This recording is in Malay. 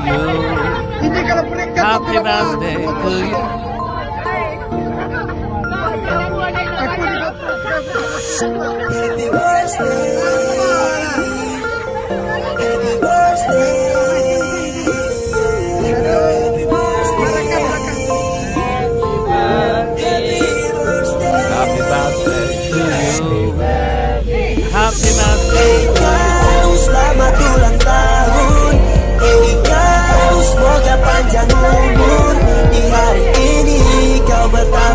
Ini kalau peringkat Happy birthday to you. Happy birthday, happy birthday, happy birthday, Happy birthday to you. Happy birthday to ikaw, selamat ulang tahun. Ikaw, semoga panjang umur. Di hari ini kau bertambah